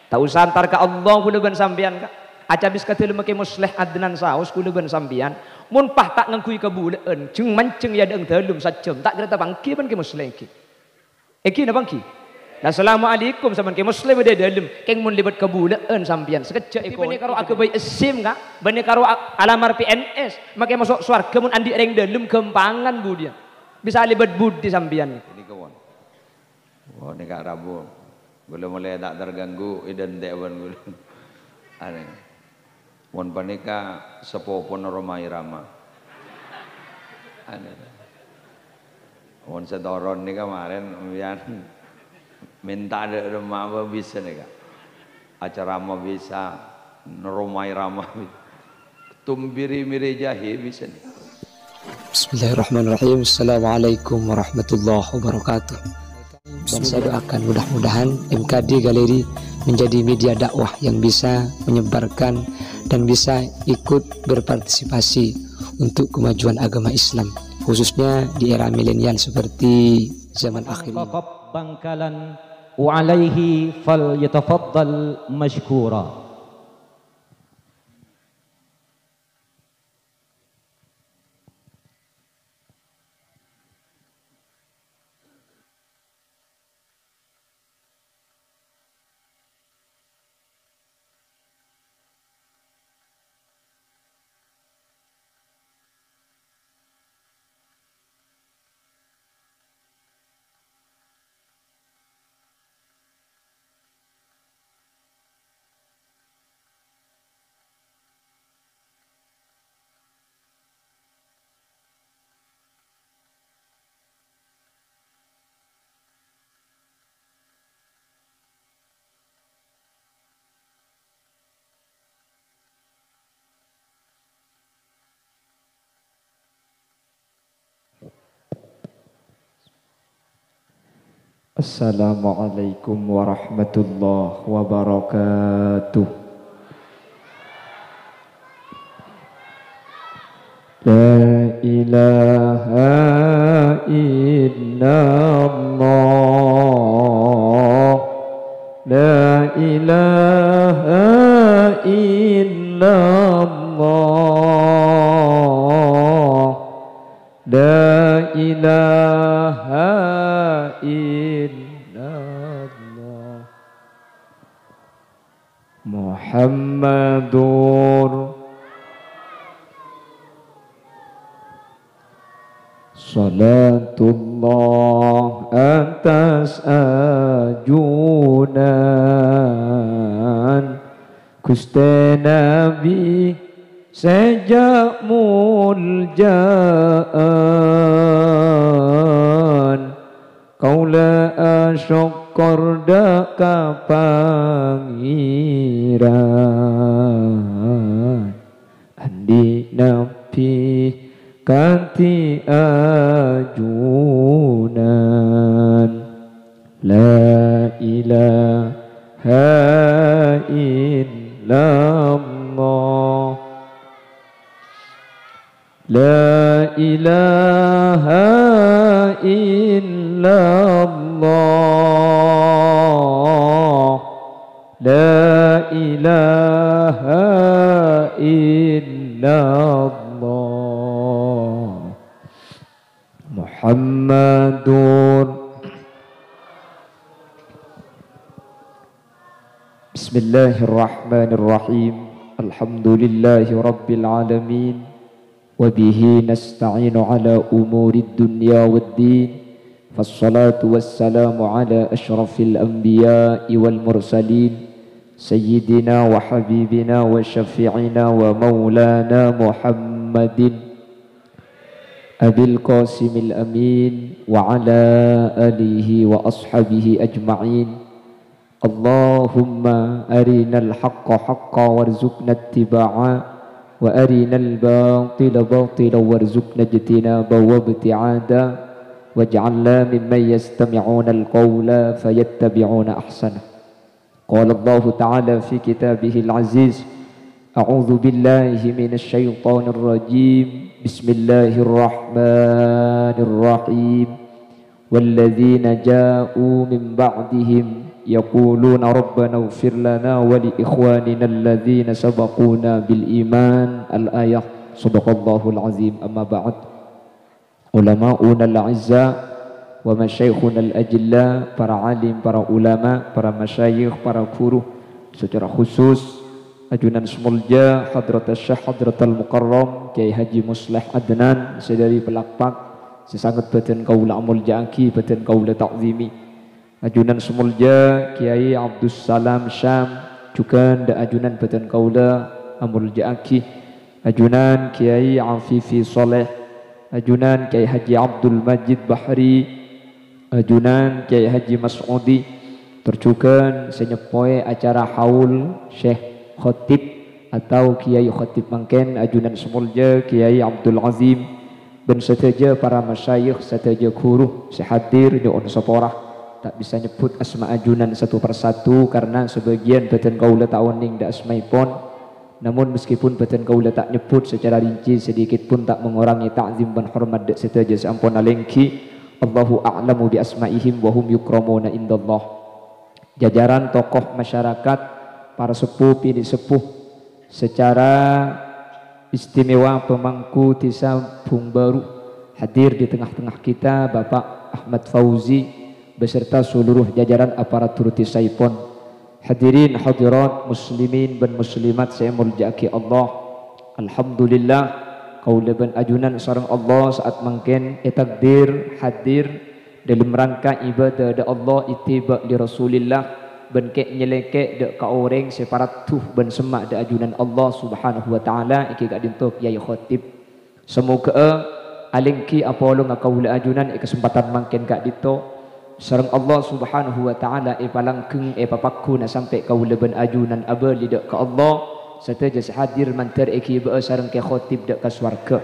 Tak usah antar ke Allah kula ban sampean ka. Aca bis katul make musleh adnan saus kula ban sampean. Mun pah tak ngangkui ke buleun, jeung mancing ya deung telum sajam tak kira bangki ban ke musleh ki. Eki na bangki. Assalamualaikum sampean ke muslim de dalem keng mun libat ke buleun sampean sekejap eko. Bene karo aku bae SIM ka, bene karo alamar PNS, make masuk swarga mun andi reng dalem gempangan budian. Bisa libat budi sampean. Ini kawan. Oh, ini Kak Rabu. Belum mulai tak terganggu idan dewan belum. Aneh. Mun panika sepopon Romai Rama. Aneh. Mun setoron nih kemarin pian minta ada rumah apa bisa nih Kak. Acara mah bisa, Romai Rama. Tumbiri-miri jahe bisa nih. Bismillahirrahmanirrahim. Assalamualaikum warahmatullahi wabarakatuh. Dan saya doakan mudah-mudahan MKD Galeri menjadi media dakwah yang bisa menyebarkan dan bisa ikut berpartisipasi untuk kemajuan agama Islam, khususnya di era milenial seperti zaman akhir ini. Bangkalan wa alaihi fal yatafaddal mashkura. Assalamualaikum warahmatullahi wabarakatuh. La ilaha illallah. La ilaha illallah. La ilaha illallah. Muhammadur salatullah atas ajunan Gusti Nabi sejak muljaan kaula asyukur daka pangiran andi nabi kanti ajunan la ilaha illallah. La ilaha illallah. La ilaha illallah. Muhammadur. Bismillahirrahmanirrahim. Alhamdulillahi rabbil alamin. وبه نستعين على أمور الدنيا والدين فالصلاة والسلام على أشرف الأنبياء والمرسلين سيدنا وحبيبنا وشفيعنا ومولانا محمد أبي القاسم الأمين وعلى آله وأصحابه أجمعين. اللهم أرنا الحق حقا وارزقنا اتباعه وأرنا الباطل باطلا وارزقنا اجتنابه وابتعادا واجعلنا ممن يستمعون القول فيتبعون أحسنه. قال الله تعالى في كتابه العزيز أعوذ بالله من الشيطان الرجيم بسم الله الرحمن الرحيم والذين جاءوا من بعدهم yaquluna rabbana ighfir lana wa li ikhwanina alladhina sabaquna bil iman. Al-ayah. Shadaqallahul azim. Amma ba'd. Ulama'una al-'izza wa masyayikhuna al-ajilla, para alim, para ulama, para masyayikh, para guru, secara khusus ajunan Semulja Hadrat Syekh Hadratul Mukarram Kiai Haji Musleh Adnan sedari Pelakpak, sesangat batin kaula amul jaki, batin kaula ta'zimi. Ajunan Semulja Kiai Abdus Salam Syam juga nda ajunan batin kaula amul jaki. Ajunan Kiai Afifi Soleh, ajunan Kiai Haji Abdul Majid Bahri, ajunan Kiai Haji Mas'udi, terjukan senyepoi acara haul Syekh Khotib atau Kiai Khotib mangken ajunan Semulja Kiai Abdul Azim dan seteja para masyayikh, seteja guru sehadir di on seporah. Tak bisa nyebut asma ajunan satu persatu karena sebagian badan kaula ta'oning da asmaipun. Namun meskipun badan kaula tak nyebut secara rinci, sedikit pun tak mengurangi ta'zim dan hormat dak seteja sampun alengki. Allahu a'lamu bi asma'ihim wa hum yukramuna indallah. Jajaran tokoh masyarakat, para sepuh, pilih sepuh, secara istimewa pemangku Desa Bung Baru, hadir di tengah-tengah kita Bapak Ahmad Fauzi beserta seluruh jajaran aparatur Desa Ipon. Hadirin hadirat muslimin dan muslimat saya muljaki Allah. Alhamdulillah kaula ban ajunan sareng Allah saat mangken takdir hadir dalam rangka ibadah da Allah ittiba li Rasulillah. Ben kek nyeleke dek ka orang separat tuh ben semak de ajunan Allah Subhanahu wa taala iki gak dinto Kiai Khotib. Semoga alingki apolo ngakaula ajunan kesempatan mangken gak dito sareng Allah Subhanahu wa taala palangkeung papakku na sampai kaula ben ajunan abali dek ka Allah sateja hadir manter iki be sareng Kiai Khotib dek ka swarga.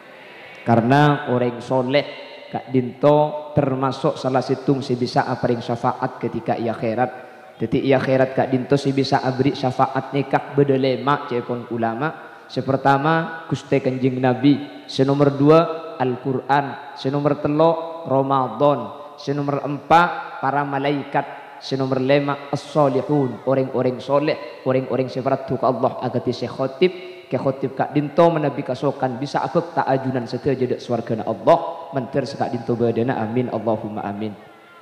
Karena orang soleh gak dinto termasuk salah situng si bisa aparing syafaat ketika ia akhirat. Jadi ia akhirat kak dinto si bisa abri syafaat nikah bedelema cepon ulama. Sepertama Gusti Kanjeng Nabi, senomor 2 Al-Quran, senomor 3 Ramadan, senomor 4 para malaikat, senomor 5 as-solihun, orang-orang soleh, orang-orang separatu ke Allah agati Syekh Khotib. Ke Khotib kak dinto menabi kasokan bisa akek tak ajunan seteja dek swargana Allah menter sekak dinto badana amin Allahumma amin.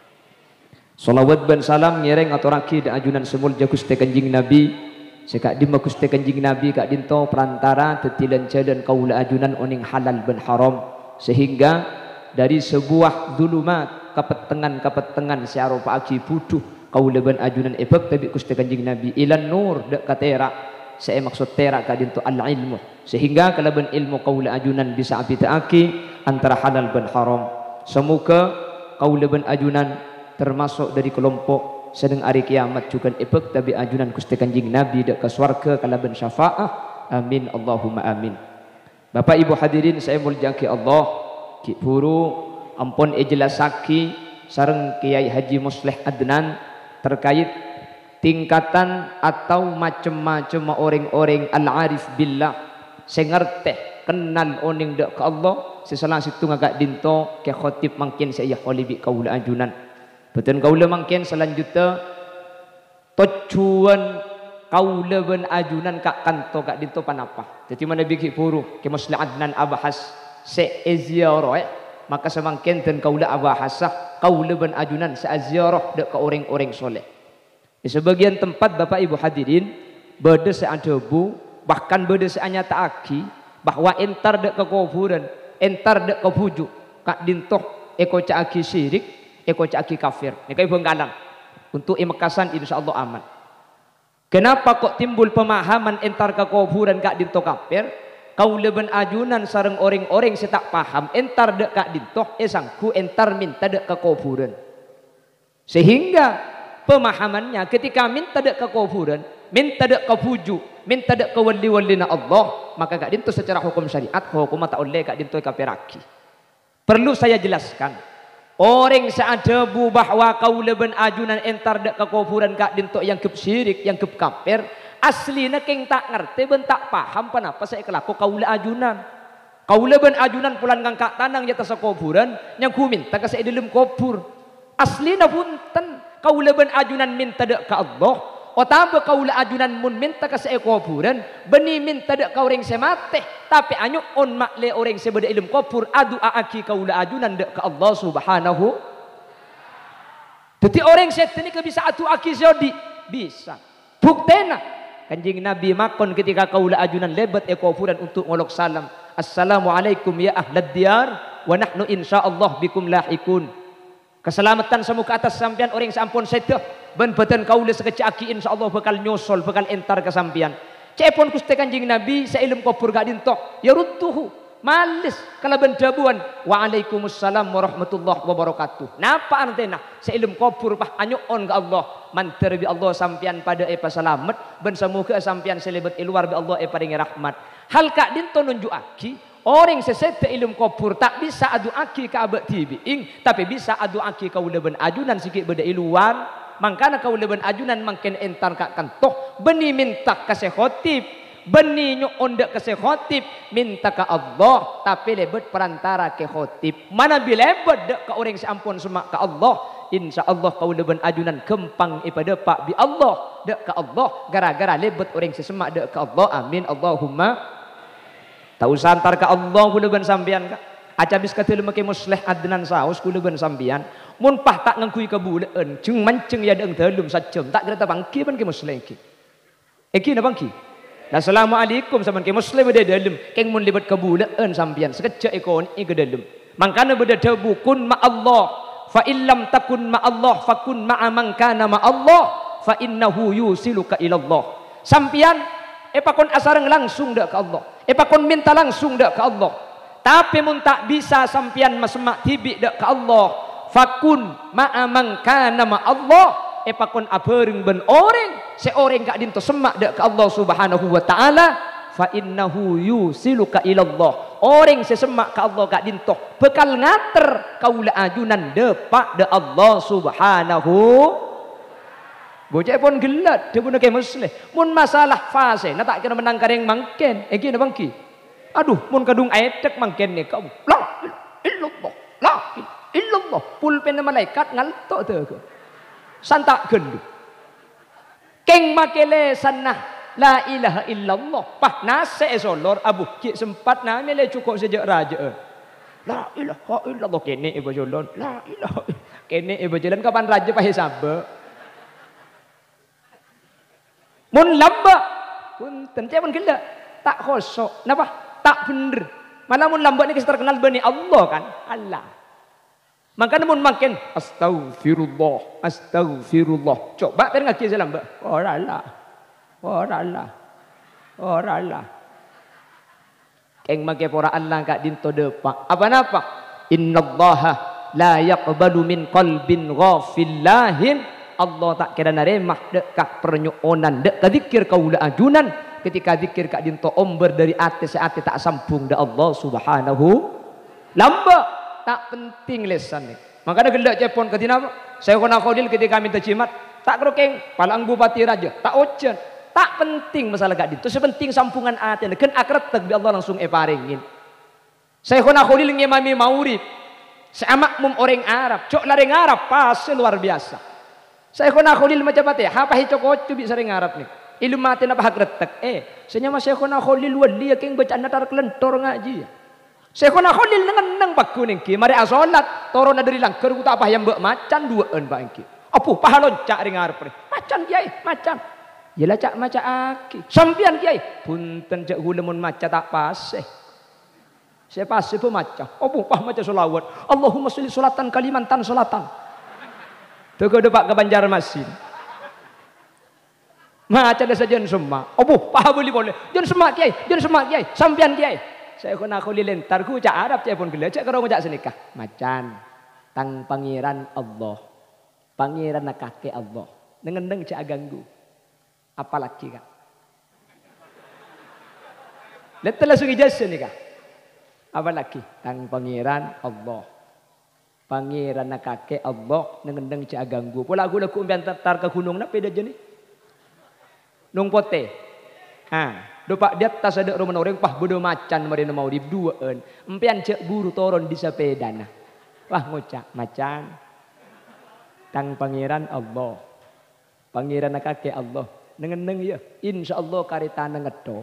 Salawat dan salam nyereng atau raki dan ajunan Semulja Gusti Kanjeng Nabi sekak dimma Gusti Kanjeng Nabi kak dinto perantara tetilanca dan kaula ajunan oning halal ben haram, sehingga dari sebuah zulumat kapetengan searupa aki buduh kaula ben ajunan ebek tabi Gusti Kanjeng Nabi ilan nur dek katera saya maksud tera kak dinto al ilmu, sehingga kalau ben ilmu kaula ajunan bisa abitaaki antara halal ben haram. Semoga kaula ben ajunan termasuk dari kelompok sedang hari kiamat juga epek tabi ajunan Gusti Kanjeng Nabi dak ke swarga kalaban syafaah amin Allahumma amin. Bapak Ibu hadirin saya muljaki Allah ki buru ampun ijlasaki sareng Kiai Haji Musleh Adnan terkait tingkatan atau macam-macam orang-orang al-arif billah sing ngerteh kenal oning dak ke Allah sesalah situ ngagak dinto ke khotib mangkin saya kholibi kaula ajunan. Betul kaula mangken selanjutnya tujuan kaula ben ajunan kak kanto kak dinto panapa. Jadi mana bigi puru ke Musleh Adnan abahas se ziarah maka semangken dan kaula abahasah kaula ben ajunan se ziarah dek ke orang-orang soleh. Di sebagian tempat Bapak Ibu hadirin beda seadebu bahkan beda seanyata aki bahwa entar dek ke kuburan entar dek ke bujuk kak dinto eko caaki syirik eko caki kafir. Nikai benggalang untuk imekasan insyaallah aman. Kenapa kok timbul pemahaman entar ke kuburan kak dinto kafir? Kaula ben ajunan sareng orang-orang setak paham entar dek kak dinto sangku entar minta dek ke kuburan. Sehingga pemahamannya ketika minta dek ke kuburan, minta dek ke buju, minta dek ke wali-walina Allah, maka kak dinto secara hukum syariat hukum tak oleh kak dinto kafiraki. Perlu saya jelaskan. Orang seadebu bahwa kaula ben ajunan entar dek ke kuburan kak dinto yang kep syirik, yang kep kafir, aslina keng tak ngerti ben tak paham kenapa saya kelaku kaula ajunan. Kaula ben ajunan pulan kang kak tanang jata sa kuburan, yang ku minta ka sa dalam kubur. Aslina punten kaula ben ajunan minta dek ka Allah, otaba kaula ajunan mun minta ka sa kuburan, beni minta dek ka orang semate, tapi anyu on makle orang sebeda ilmu kubur adu aki kaula ajunan dek ka Allah subhanahu. Jadi orang setan ini bisa adu aki zodi, bisa. Buktena Kanjeng Nabi makon ketika kaula ajunan lebat kuburan untuk ngolok salam. Assalamualaikum ya ahlad diyar wa nahnu insyaallah bikum lahikun. Keselamatan semoga atas sampian orang sampun sedah ben beten kaula sekecaki insyaallah bakal nyusul bakal entar ke sampian. Cepon Gusti Kanjeng Nabi sailem kubur gak dintok ya ruttuhu malis kala ben dabuan waalaikumsalam warahmatullahi wabarakatuh. Napa antena sailem kubur pah anyuon ka Allah manter bi Allah sampian pada epa selamat ben semoga sampian selebet luar bi Allah paringi rahmat. Hal kak dinto nunjukaki orang sesede ilmu kubur tak bisa adu aki ka abad tibiing tapi bisa adu aki kau leben ajunan sikit beda iluan mangkana kau leben ajunan mangken entar kak kantoh beni minta ka khotib beni nyuon dek ka khotib minta ka Allah tapi lebet perantara ke khotib mana bilebet dek ka orang seampun semak ka Allah insyaallah kau leben ajunan kempang ipada pak bi Allah dek ka Allah gara-gara lebet orang sesemak dek ka Allah amin Allahumma. Tak usah antar ke Allah kula ben sampean ka. Aca bis katil make musleh adnan saus kula ben sampean. Mun pah tak ngangkui ke buleun, jeung mancing ya deung dalem sajem. Tak kira bangki ban ke musleh ki. Eki na bangki. Assalamualaikum sampean ke musleh beda dalem. Keng mun libat ke buleun sampean sekejap ekon ke dalem. Mangkana beda debu kun ma Allah. Fa illam takun ma Allah fakun ma'a man kana ma Allah fa innahu yusiluka ila Allah. Sampean pakon asareng langsung dak ke Allah. Pakon minta langsung dak ke Allah. Tapi mun tak bisa sampian masemak tibi dak ke Allah. Fakun ma'amang kana ma Allah. Pakon abeureng ben orang. Seorang gak dinto semak dak ke Allah subhanahu wa ta'ala. Fa innahu yusiluka ilallah. Orang sesemak ke Allah gak dinto. Bekal ngater kaula ajunan depak dak Allah subhanahu. Bocah pun gelat, dia pun ke musleh. Mun masalah fase, nak tak kira menang kareng mangken. Eki na bangki. Aduh, mun kadung etek mangken ni kau. La illallah, la illallah. Pulpen malaikat ngaltok tu. Santak gendu. Keng makele sanah la ilaha illallah. Pah nase solor abu ki sempat na mele cukup sejak raja. La ilaha illallah kene ibu jolon. La ilaha kene ibu jalan kapan raja pah sabar. Mun lamba punten cek pun gila tak khosok napa tak bener malah mun lamba ni kita terkenal bani Allah kan Allah makanya mun makin astagfirullah astagfirullah coba per ngaki saya lamba ora Allah keng make pora Allah kak dinto depak apa napa innallaha la yaqbalu min qalbin ghafillahin Allah tak kira naremah dek kak pernyuonan dek kadzikir kaula ajunan ketika zikir kak dinto omber dari ate seate tak sambung da Allah subhanahu lamba tak penting lesan ni makanya gelak cepon ketina saya kena khodil ketika minta jimat tak kerokeng palang bupati raja tak ojen tak penting masalah kak dinto sepenting sampungan ate ken akrat bi Allah langsung paringin saya kena khodil ngimami maurib saya makmum orang Arab cok lareng Arab pas luar biasa. Saya kena kholil macam apa? Apa hicok tu bisa ngarap ni. Ilmu mati apa hak retak. Saya masih kena kholil wali yang baca natar kelentor ngaji. Saya kena kholil dengan nang paku nengki. Mari asolat toron dari langker tak apa yang buat macan duaan bangki. Apa pahalon cak ring ngarap ni. Macan kiai macan. Yalah cak maca aki. Sampian kiai. Punten cak gulemun maca tak paseh. Saya paseh pun maca. Apa pah maca solawat. Allahumma sholli solatan kalimantan solatan. Tu kau dapat ke Banjarmasin. Macam ada saja semak. Oh, pah boleh. Jangan semak kiai, sampian kiai. Saya kena aku lilentar ku cak Arab cak pun gila cak kalau ngajak senikah. Macan tang pangeran Allah. Pangeran nak kakek Allah. Nengendeng cak ganggu. Apalagi kak. Lihat langsung ijazah nikah. Apalagi tang pangeran Allah. Pangeran nak kakek Allah nengendeng cak ganggu. Pola aku laku umpian tar ke gunung na peda jenis. Nung pote. Dopak dia tas ada rumah orang pah bodoh macan marina mau di duaan. Empian cak guru toron di sepeda nah. Wah ngocak macan. Kang pangeran Allah. Pangeran kakek Allah. Neng ya. Insyaallah karitana ngedok.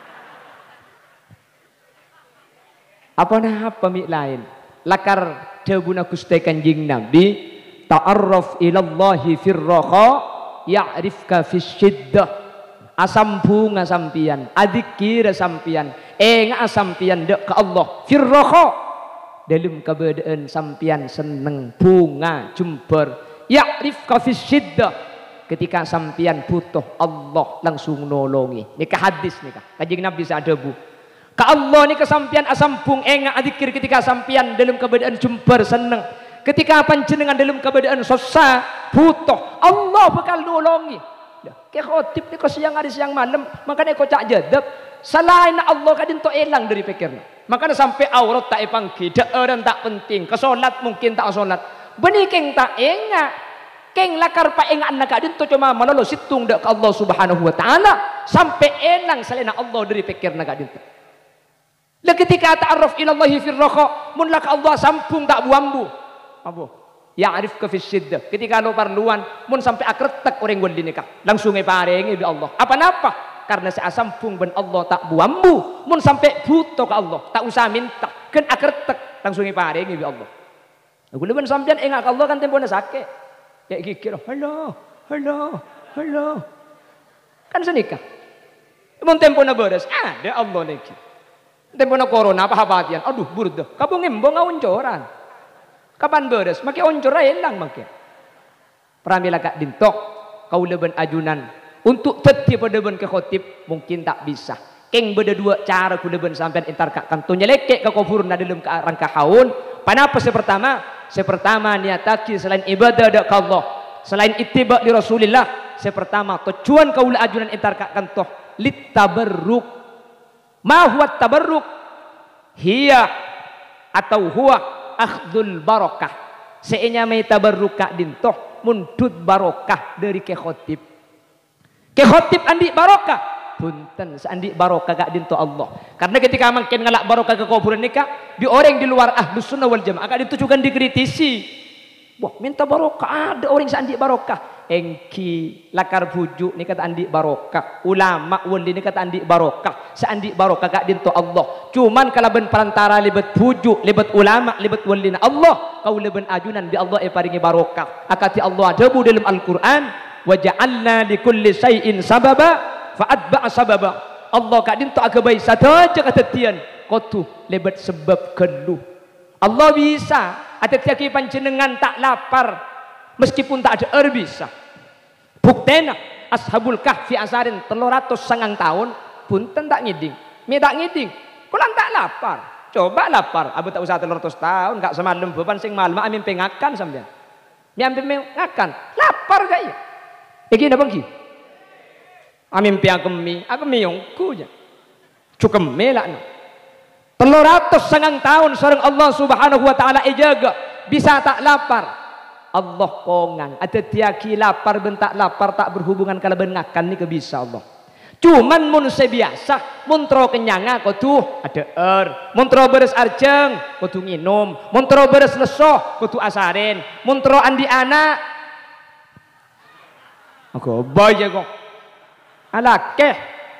Apa nah pemik lain? Lakar dawuh Gusti Kanjeng Nabi, ta'arraf ilallahi firraha ya'rifka fisyiddah. Asambung asampian, adzikir sampian, asampian dek ke Allah. Firraha dalam keberadaan sampian seneng bunga jember. Ya'rifka fisyiddah, ketika sampian butuh Allah langsung nolongi. Nikah hadis nikah. Kanjeng Nabi sadabu. Ka Allah ni kesampian asambung adzikir ketika sampian dalam keberadaan jember seneng. Ketika panjenengan dalam keberadaan susah butuh, Allah bakal nolongi. Ke khotib ni ko siang hari siang malam, makanya ko cak jadab. Selain Allah kadin to elang dari pikirna. Makanya sampai aurat tak epangki, orang tak penting, kesolat mungkin tak solat. Benih keng tak enga, keng lakar pa enga anak kadin to cuma malolo situng dak Allah Subhanahu wa taala sampai elang selain Allah dari pikirna kadin to. Lah ketika ta'arruf ila Allah firraha, mun lak Allah sampung tak buambu. Apa? Ya'rifka fisyiddah. Ketika lo parluan mun sampai akretek orang wali nikah langsung parengi bi Allah. Apa napa? Karena saya sampung ben Allah tak buambu. Mun sampai butuh ke Allah tak usah minta kan akretek langsung parengi bi Allah. Aku ben sampean engak Allah kan tempona sakit. Kayak gigir. Halo. Kan senikah. Mun tempona beres ada Allah niki. Tempona corona apa habatian. Aduh burda. Kabung embong ngauncoran. Kapan beres? Makai oncor elang makai. Pramila kak dintok kau leben ajunan untuk tetap pada ben ke khotib mungkin tak bisa. Keng beda dua cara ku leben sampean entar kak kantonya lekek ke kufurna dalam rangka haun. Panapa sepertama? Sepertama niataki selain ibadah dak Allah, selain ittiba di Rasulillah. Sepertama tujuan kau ajunan entar kak kantoh lit tabarruk. Ma huwa tabarruk? Hiya atau huwa akhdul barakah. Seenya may tabarruka dintoh mundut barokah dari ke khotib. Ke khotib andi barokah. Punten seandi barokah gak dintoh Allah. Karena ketika makin ngalak barokah ke kuburan nikah, di orang di luar ahlus sunnah wal jamaah gak ditujukan dikritisi. Wah minta barokah ada orang seandi barokah. Engki lakar bujuk ni kata andi barokah. Ulama wali ni kata andi barokah. Seandi barokah gak dintoh Allah. Cuman kalau ben perantara lebet bujuk, lebet ulama, lebet wali na Allah, kau leben ajunan bi Allah paringi barokah. Akati Allah ada bu dalam Al-Qur'an, wa ja'alna li kulli syai'in sababa fa atba'a sababa. Allah gak dintoh agabai sadaja katetian. Kotu lebet sebab keluh. Allah bisa ada tiaki panjenengan tak lapar meskipun tak ada air bisa. Buktena ashabul kahfi asarin 309 tahun punten tak ngiding. Mi tak ngiding. Kulang tak lapar. Coba lapar. Abu tak usah 300 tahun gak semalam beban sing malam amin pengakan sampean. Mi amin pengakan. Lapar gak ya? Iki napa iki? Amin piagemi, agemi yongku nya. Cukem melakna. 309 tahun sareng Allah Subhanahu wa taala ijaga bisa tak lapar. Allah kongan ada tiaki lapar bentak lapar tak berhubungan kalau bengakan ni ke bisa Allah. Cuman mun sebiasa mun tro kenyanga kau tuh ada air, mun tro beres arjeng kau tuh nginum, mun tro beres lesoh kau tuh asarin, mun tro andi anak aku bayar kok alakeh.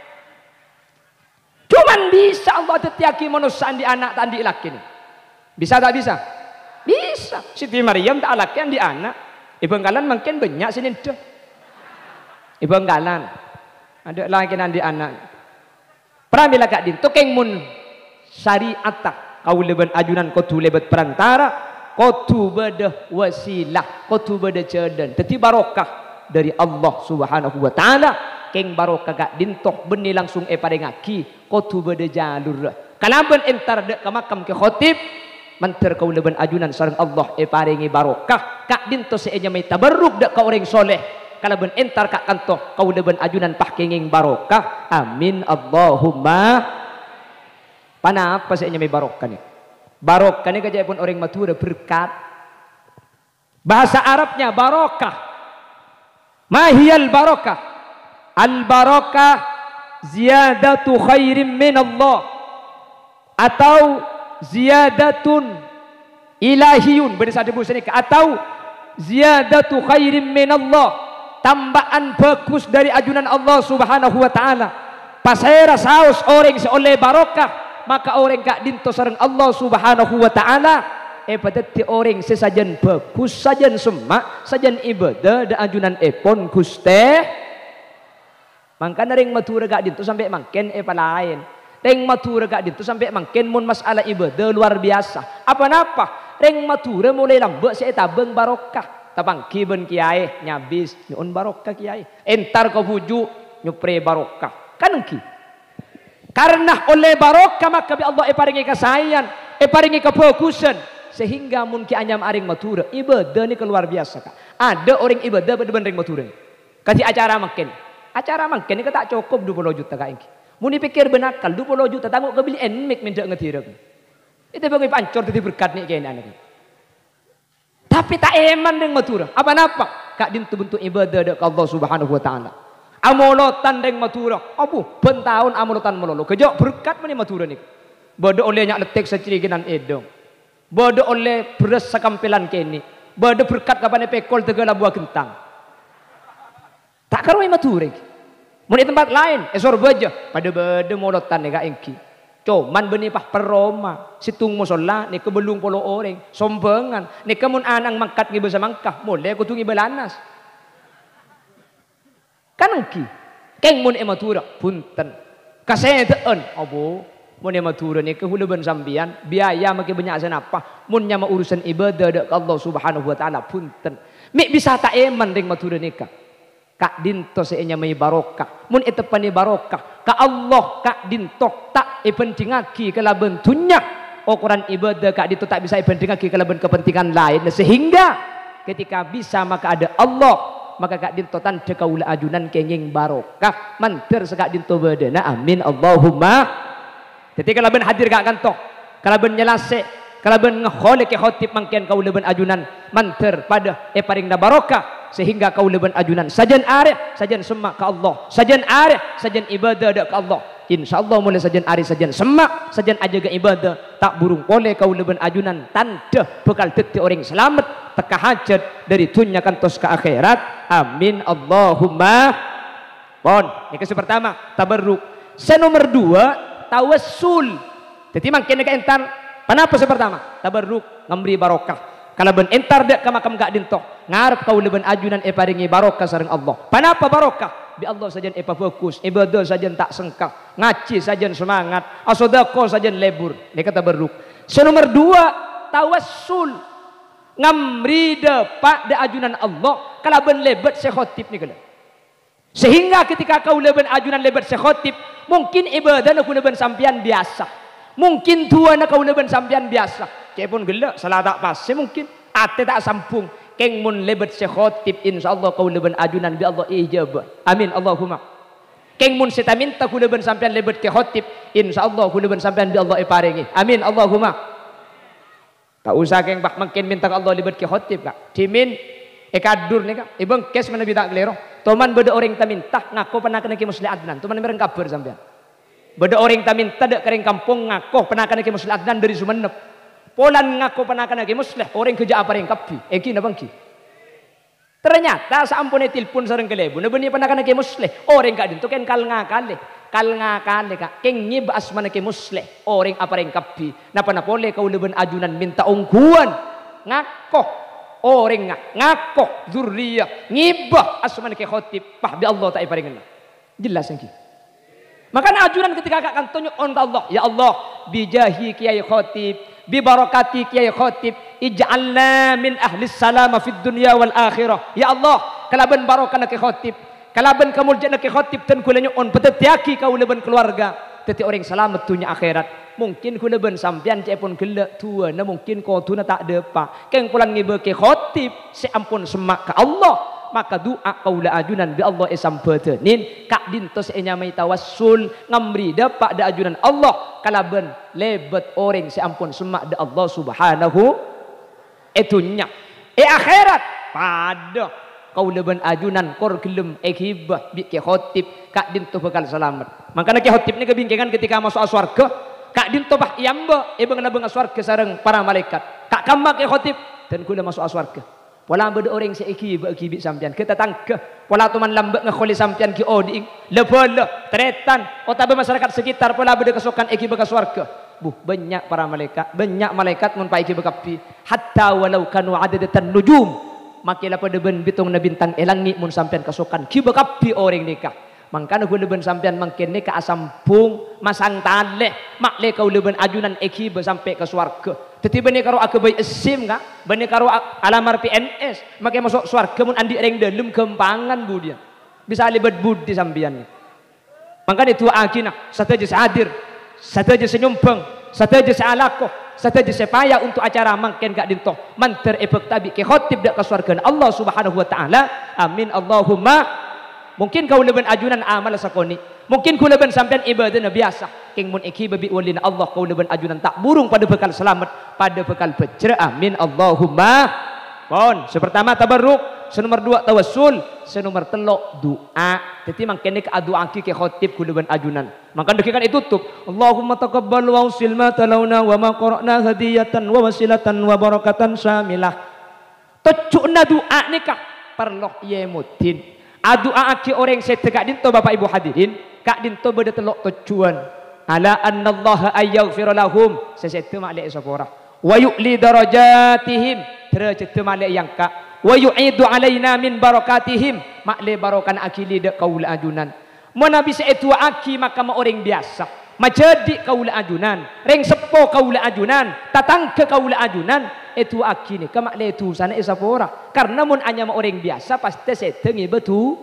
Cuman bisa Allah ada tiaki manusia andi anak tak andi laki ni. Bisa tak bisa? Bisa. Siti Maryam tak laki andi anak. Ibu Enggalan makin banyak sini dah. Ibu Enggalan ada laki andi anak. Pramila kak din tukeng mun syariat kau leban ajunan kau tu lebat perantara kau tu beda wasilah kau tu beda cedan. Teti barokah dari Allah Subhanahu wa taala. Keng barokah gak dintoh benih langsung parengaki kau tu beda jalur. Kalaban entar dek ke makam ke khotib manter kau leban ajunan sareng Allah paringi barokah kak dintoh seenya may tabarruk dek ka orang soleh. Kalaban entar kak kantoh kau leban ajunan pahkenging barokah. Amin Allahumma. Panapa seenya may barokah ni? Barokah ni kajaya pun orang matura berkat. Bahasa Arabnya barokah. Mahiyal barokah? Al-barakah ziyadatu khairin min Allah atau ziyadatun ilahiyun bersatu busani atau ziyadatu khairim minallah, tambahan bagus dari ajunan Allah subhanahu wa ta'ala. Pasera saus orang seoleh barokah, maka orang kak dinto sareng Allah subhanahu wa ta'ala padati orang sesajan bagus, sajan semak, sajan ibadah da ajunan epon guste. Mangkana ring matura kak dinto sampai mangken palain. Ring matura kak dinto sampai mangken mun masalah ibadah luar biasa. Apa-apa ring matura mulai lambek si tabeng barokah. Tapang kiben kiai nyabis nyun barokah kiai. Entar kau puju nyupre barokah. Kan ki. Karena oleh barokah maka bi Allah paringi kasayan, paringi kefokusan sehingga mun ki anyam aring matura ibadah ni keluar biasa kak. Ada orang ibadah bener-bener ring matura. Kasih acara makin. Acara makin ni tak cukup 20 juta kak ingki. Muni pikir benakal 20 juta tangguh ke beli enmik minta ngetirek. Itu bagi pancor tadi berkat ni kayaknya anak. Tapi tak eman dengan matura. Apa-apa kak dintu bentuk ibadah dekat Allah Subhanahu wa taala. Amolotan dengan matura. Abu pentahun amolotan melolo. Kejak berkat mani matura ni. Bodoh oleh nyak letek seciriginan edong. Bodoh oleh beres sakampilan kini. Bodoh berkat kapan pekol tegala buah kentang. Tak karuai matura. Mun di tempat lain, esor baja pada bede molotan ni kak engki. Cuman benipah peroma, situng musola ni kebelung polo orang, sombengan, ni kemun anang mangkat ngibe samangkah, mulai aku tungi belanas. Kan engki, keng mun ematura punten, kaseteen, abo, mun ematura ni kehuluban sambian, biaya makin banyak senapa, mun nyama urusan ibadah dek Allah Subhanahu wa taala punten. Mik bisa tak eman ring matura nikah. Kak dinto seenya may barokah mun itepani barokah ka Allah kak dinto tak ipentingaki kalaban tunya ukuran ibadah kak dinto tak bisa ipentingaki kalaban kepentingan lain sehingga ketika bisa maka ada Allah maka kak dinto tanda kaula ajunan kenging barokah manter sekak dinto bedena amin Allahumma. Ketika kalaban hadir kak kantok kalaban nyelase kalaban ngkhole ke khotib mangken kaula ben ajunan manter pada paring da barokah sehingga kau leban ajunan sajan arif sajan semak ke Allah sajan arif sajan ibadah dak ke Allah insyaallah mulai sajan arif sajan semak sajan ajaga ibadah tak burung boleh kau leban ajunan tanda bekal teti orang selamat teka hajat dari dunia kantos ke akhirat amin Allahumma. Bon ini kes pertama tabarruk. Nomor 2 tawassul. Jadi mangkene ka entar panapa pertama tabarruk ngambri barokah. Kalau ben entar dek ke makam gak dinto ngarep kau leben ajunan paringi barokah sareng Allah. Panapa barokah? Bi Allah sajan fokus, ibadah sajan tak sengkak, ngaji sajan semangat, asodako sajan lebur. Ini kata beruk. Nomor 2 tawassul. Ngamri depak de ajunan Allah kalau ben lebet sekhotib ni kala. Sehingga ketika kau leben ajunan lebet sekhotib, mungkin ibadah nak leben sampian biasa. Mungkin tua nak kau leben sampian biasa. Cepun gelak salah tak pasti mungkin ate tak sampung keng mun lebet sekhotib insyaallah kau leben ajunan bi Allah ijabah amin Allahumma. Keng mun seta minta ku leben sampean lebet ke khotib insyaallah ku leben sampean bi Allah paringi amin Allahumma. Tak usah keng bak mungkin minta Allah lebet ke khotib kak dimin kadur ni kak ibang kes mana bi tak glero toman beda orang ta minta ngaku pernah kena ke muslim adnan toman mereng kabar sampean beda orang ta minta dek kering kampung ngaku pernah kena ke muslim adnan dari Sumenep Polan ngaku panakan lagi musleh orang kerja apa yang kapi eki na bangki ternyata saampun telepon sareng kelebu na bani panakan lagi musleh orang kak dinto ken kal ngakale kak keng ngib asmana ke musleh orang apa yang kapi napa na pole kau leben ajunan minta ungguan ngakoh orang ngakoh zurriyah ngibah asmana ke khotib pah bi Allah tak iparingan jelas engki. Maka ajunan ketika kak kantonyo on Allah ya Allah bijahi kiai khotib bi barakati kiai khotib ij'alna min ahli salama fid dunya wal akhirah ya Allah kalaban barokah ke khotib kalaban kamuljan ke khotib ten kulanyo on petetiaki kau leben keluarga teti orang selamat dunia akhirat mungkin ku leben sampean cepon gelak tua na mungkin kau tuna tak depa keng pulang ngibe ke khotib seampun semak ke Allah maka doa kaula ajunan bi Allah sampetenin kak dintos enyamai tawassul ngamri dapat da ajunan Allah kalaben lebet orang seampun semak da Allah subhanahu etunya akhirat pada kaula ben ajunan kor gelem hibah bi ke khotib kak dinto bakal selamat makana ke khotib ni kebingkingan ketika masuk surga kak dinto bah iyamba ibang nabeng surga sareng para malaikat kak kamba ke khotib dan kula masuk surga Pola beda orang seiki bagi bik sampean. Kita tangkeh. Pola tuman lambat ngkholi sampean ki oding. Lebala, tretan, otabe masyarakat sekitar pola beda kesokan iki beka swarga. Banyak para malaikat, banyak malaikat mun paiki bekapi. Hatta walau kanu adadatan nujum. Makilah pada ben bitung na bintang elangi mun sampean kesokan ki bekapi orang nikah. Mangkana ku leben sampean mangken ni ka asampung masang tale makle kau leben ajunan eki sampai ke swarga. Tetapi bani karo aku bayi esim ka, bani karo alamar PNS, make masuk swarga mun andi reng dalem kempangan budian. Bisa libat budi sampean. Mangkana itu akina sataja hadir, sataja senyumpeng, sataja sealako, sataja sepaya untuk acara mangken gak dintoh. Manter epek tabi ke khotib dak ke swarga Allah Subhanahu wa taala. Amin Allahumma. Mungkin kau leben ajunan amal sakoni. Mungkin kau leben sampean ibadah biasa. King mun iki babi walin Allah kau leben ajunan tak burung pada bekal selamat, pada bekal pecera. Amin Allahumma. Pon, sepertama tabarruk, senomor 2 tawassul, senomor 3 doa. Jadi mangkene ke doa ki khotib kau leben ajunan. Maka dekikan itu tutup. Allahumma taqabbal wa usil ma talawna wa ma qara'na hadiyatan wa wasilatan wa barakatan syamilah. Tocukna doa nikah perloh yemutin. Doa aki orang saya tegak dinto Bapak Ibu hadirin, kak dinto beda telok tujuan. Ala annallaha ayyaghfir lahum, sesete malek sapora. Wa yu'li darajatihim, derajat malek yang kak. Wa yu'idu alaina min barakatihim, makle barokan akili de kaul ajunan. Mun habis itu aki maka ma orang biasa. Majadi kaul ajunan, reng sepo kaul ajunan, tatang ke kaul ajunan, itu aki ni kemakle itu sana isapora. Karena mun anya ma orang biasa pasti setengi betul.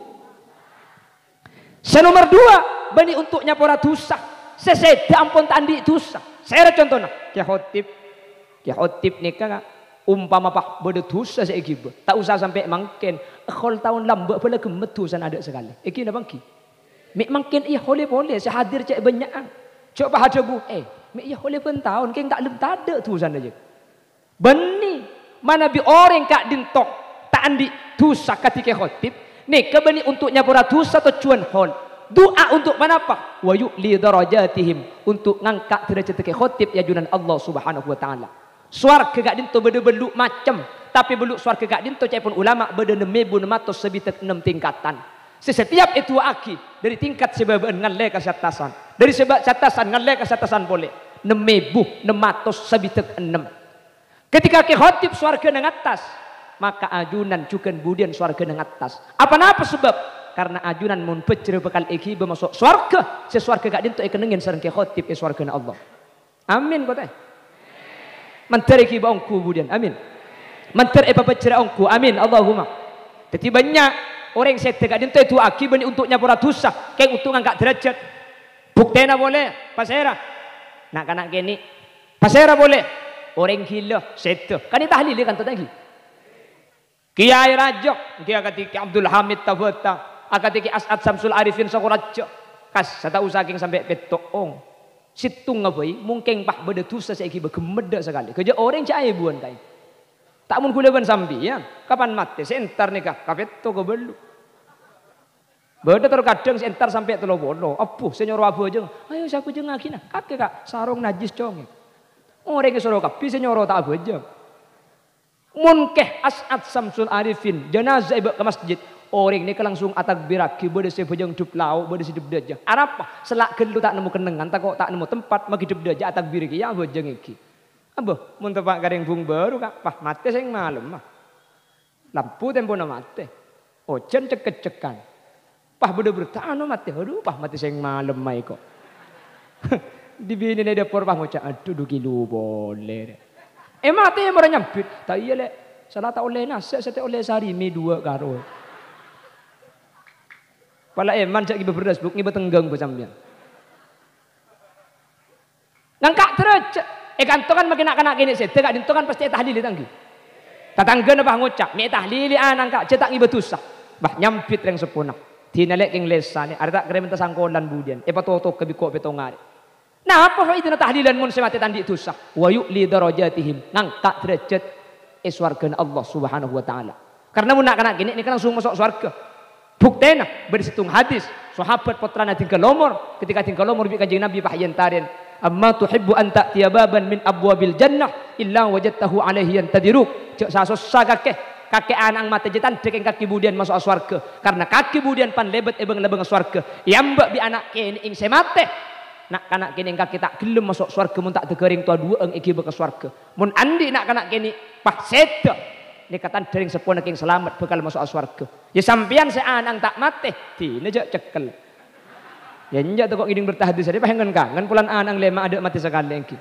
Senomor 2 bani untuk nyapora dosa. Sesede ampun tandi dosa. Saya contohnya ki khotib nikah umpama pak bede dosa saiki be. Tak usah sampai mangken khol tahun lambe pala gemet dosa ada sekali. Iki na bangki. Mik mangken boleh sehadir cek banyak. Coba ada bu, mik boleh pun tahun keng tak lem tada dosa aja. Bani mana bi orang kak dintok tak andi dosa ketika khotib nih kebani untuk nyapura dosa tujuan hol doa untuk manapa wa yu'li darajatihim untuk ngangkat derajat ke khotib ya junan Allah Subhanahu wa taala. Swarga gak dinto bede beluk macam tapi beluk swarga gak dinto cepun ulama bede 6.600 sebitet 6 tingkatan. Setiap itu aki dari tingkat sebab ngalle ke atasan, dari sebab atasan ngalle ke atasan boleh 6.600 sebitet 6. Ketika ke khotib swarga nang atas, maka ajunan juga kemudian swarga nang atas. Apa sebab? Karena ajunan mun pecere bekal iki bermasuk swarga, seswarga gak dinto ikenengin sareng ke khotib swarga na Allah. Amin kota. Menteri ki baongku kemudian. Amin. Menteri pecere ongku. Amin Allahumma. Jadi banyak orang saya gak dinto itu aki bani untuk nyapura dosa, kayak untuk ngangkat derajat. Buktena boleh, pasera. Nak kanak kene. Pasera boleh. Orang gila, seto. Kan ini tahlil kan tadi. Kiai Raja, dia ketika Abdul Hamid Tabata, ketika As'ad Samsul Arifin Sakuraja, kas sata usaking sampai petong. Situng ngabai, mungkin pak beda dosa saiki begemeda sekali. Kerja orang cai buan kai. Tak mun kuleban sambi ya. Kapan mati? Sentar nikah, kapeto ke belu. Beda terkadang sentar sampai telo bono. Apuh senyor abu aja. Ayo siapa jeung ngakina. Kakek kak sarung najis cong. Orang yang suruh kapi senyoro tak aja. Munkeh As'ad Samsul Arifin jenazah ibu ke masjid. Orang ini langsung atak biraki berde sebejang dup lau berde hidup daja. Arapa selak gelu tak nemu kenengan tak kok tak nemu tempat magi hidup daja atak biraki ya bejang iki. Abah mun tepak gareng bung baru kak pah mate sing malam mah. Lampu tempo na mate. Ojen cek-cekan. Pah berde bertano mate. Aduh pah mate sing malam mai kok. Di bini ni dapur pah ngocak aduh kilu boleh. Mati yang orang nyampit. Tak iya lek. Salah tak oleh nasi, saya tak oleh sehari mi 2 karo. Pala eman cak ibu berdas buk ibu tenggang besambian. Ngangkat terus. Kantongan makin nak kini saya. Tegak dintongan pasti tahlil tanggi. Tatangga na bah ngocak. Mi tahlil nangka cetak ibu tusah. Bah nyampit yang sepuna. Tinalek yang lesa ni. Ada tak kira minta sangkolan budian. Patotok kebiko petongari. Nah apa itu tahlilan mun semati tandi tusah. Wa yu'li darajatihim. Ngangkat derajat swarga Allah Subhanahu wa taala. Karena mun nak gini ini kan langsung masuk swarga. Buktena bersitung hadis sahabat putrana tinggal lomor ketika tinggal lomor bi kanjeng Nabi pahyen taren amma tuhibbu an ta'tiya baban min abwabil jannah illa wajadtahu alaihi yantadiruk. Cek sasos sagakeh kaki anak mata jetan deking kaki budian masuk swarga karena kaki budian pan lebet ebeng-lebeng swarga yambak bi anak kene ing semate nak kanak kene kaki tak gelem masuk swarga mun tak tegering tua dua eng iki ke swarga mun andi nak kanak kene pah seda nikatan dering sepona king selamat bakal masuk swarga ya sampean se anang tak mate dine jak cekel ya njak kok ngiding bertahadus ade pengen kangen pulan anang lema ada mati sekali engki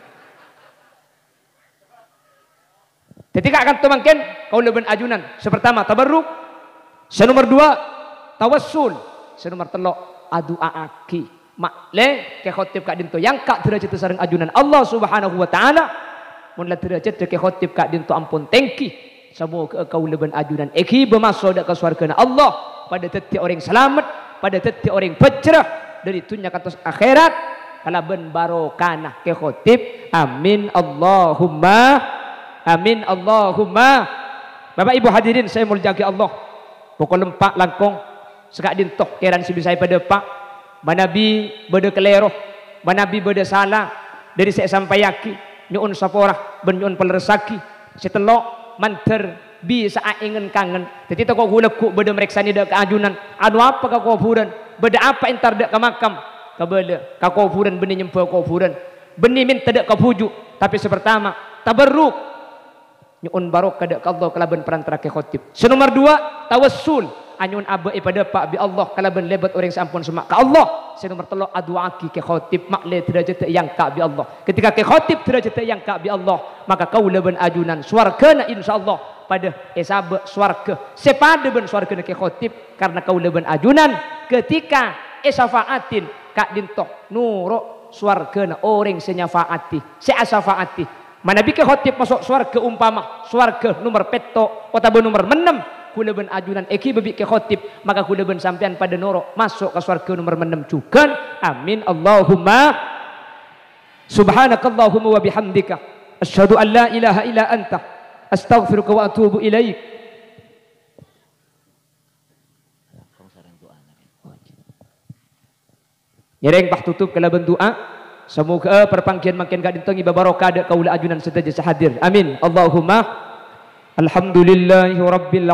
ketika akan tumangken kau leben ajunan sepertama tabarruk senomor dua tawassul senomor telok adu aaki makle ke khotib kak dinto yang kak derajat sareng ajunan Allah Subhanahu wa taala mun la derajat ke khotib kak dinto ampun tengki semoga kau leben ajunan eki bermasuk dak ke surga Allah pada tiap orang selamat pada tiap orang pecrah dari dunia katos akhirat kala ben barokah ke khotib amin Allahumma amin Allahumma. Bapak Ibu hadirin saya mau jaga Allah. Pokok lempak langkong sekak dintoh keran si saya pada pak. Manabi beda keleroh, manabi beda salah dari saya sampai yaki nyuun saporah ben nyuun pelerasaki setelok manter bisa ingin kangen. Jadi toko gulaku beda mereka ni dak keajunan. Anu apa ka kuburan? Beda apa entar dak ke makam? Ka beda ka kuburan benih nyempa kuburan. Benih minta dak ke pujuk tapi sepertama tabarruk nyuun barokah dak Allah kalaban perantara ke khotib. Senomor dua tawassul anyun aba pada pak bi Allah kalaban lebat orang sampun semak ke Allah. Senomor telo aduaki ke khotib makle derajat yang ka bi Allah. Ketika ke khotib derajat yang ka bi Allah maka kau leban ajunan swargana insyaallah pada esab swarga sepada ben swargana ke khotib karena kau leban ajunan ketika esafaatin kak dintoh nuro swargana orang senyafaati seasafaati Manabi ke khotib masuk swarga umpama swarga nomor peto otabe nomor 6 kula ben ajunan eki bebi ke khotib maka kula ben sampean pada noro masuk ke swarga nomor 6 juga amin Allahumma subhanakallahumma wa bihamdika asyhadu an la ilaha illa anta astaghfiruka wa atubu ilaik. Nyereng pah tutup kala ben doa semoga perpanggian makin gak dintengi babarokah ada kaula ajunan setaja sahadir amin Allahumma alhamdulillahi rabbil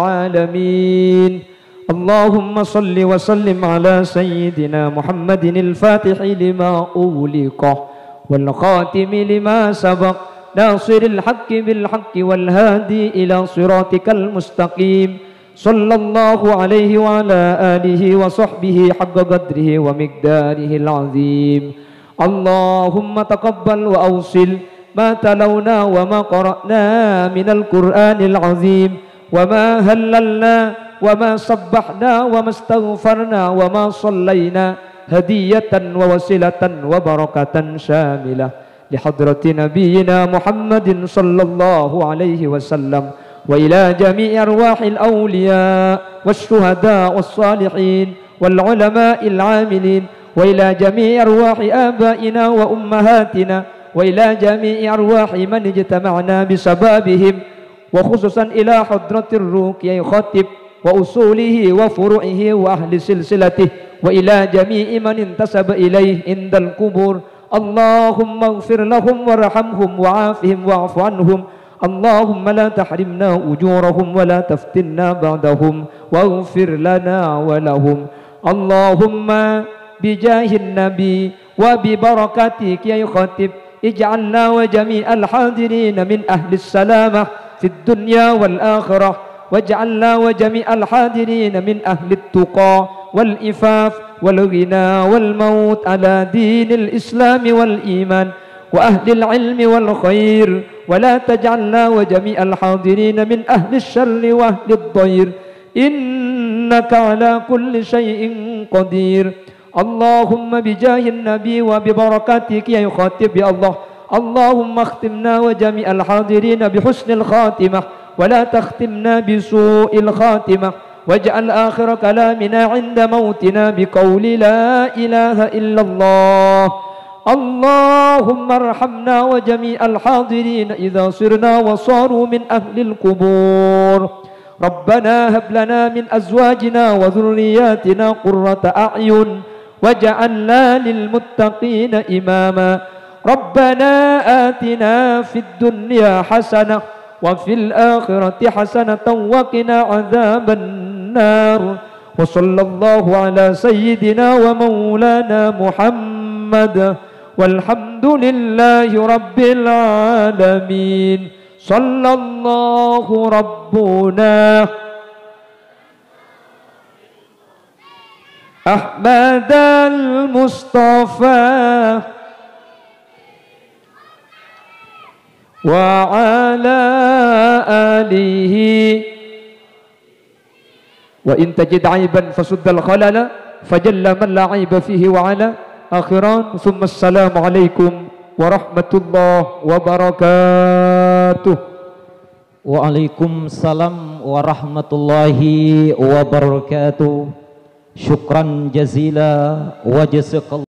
alamin Allahumma salli wa sallim ala sayyidina Muhammadin al-fatihi lima uliqah wal khatimi lima sabaq nasiril haqqi bil haqqi wal hadi ila siratikal mustaqim sallallahu alaihi wa ala alihi wa sahbihi haqqa qadrihi wa miqdarihi al-azim اللهم تقبل وأوصل ما تلونا وما قرأنا من القرآن العظيم وما هللنا وما صبحنا وما استغفرنا وما صلينا هدية ووسيلة وبركة شاملة لحضرة نبينا محمد صلى الله عليه وسلم وإلى جميع أرواح الأولياء والشهداء والصالحين والعلماء العاملين وإلى جميع أرواح آبائنا وأمهاتنا وإلى جميع أرواح من اجتمعنا بسبابهم وخصوصا إلى حضرة الرقية خطيب وأصوله وفروعه وأهل سلسلته وإلى جميع من انتسب إليه عند القبور اللهم اغفر لهم وارحمهم وعافهم واعف عنهم اللهم لا تحرمنا أجورهم ولا تفتنا بعدهم واغفر لنا ولهم اللهم بجاه النبي وببركاتك يا خاتب اجعلنا وجميع الحاضرين من أهل السلامة في الدنيا والآخرة واجعلنا وجميع الحاضرين من أهل التقى والإفاف والغنى والموت على دين الإسلام والإيمان وأهل العلم والخير ولا تجعلنا وجميع الحاضرين من أهل الشر وأهل الضير إنك على كل شيء قدير اللهم بجاه النبي وببركاتك يا خاتب يا الله اللهم اختمنا وجميع الحاضرين بحسن الخاتمة ولا تختمنا بسوء الخاتمة واجعل آخر كلامنا عند موتنا بقول لا إله إلا الله اللهم ارحمنا وجميع الحاضرين إذا صرنا وصاروا من أهل القبور ربنا هب لنا من أزواجنا وذرياتنا قرة أعين وجعلنا للمتقين إماما ربنا آتنا في الدنيا حسنة وفي الآخرة حسنة وقنا عذاب النار وصلى الله على سيدنا ومولانا محمد والحمد لله رب العالمين صلى الله ربنا أحمد المصطفى وعلى آله وإن تجد عيبا فسد الخلل فجل من لا عيب فيه وعلى آخران ثم السلام عليكم ورحمة الله وبركاته. Waalaikumsalam warahmatullahi wabarakatuh. Syukran jazila wa jazakallahu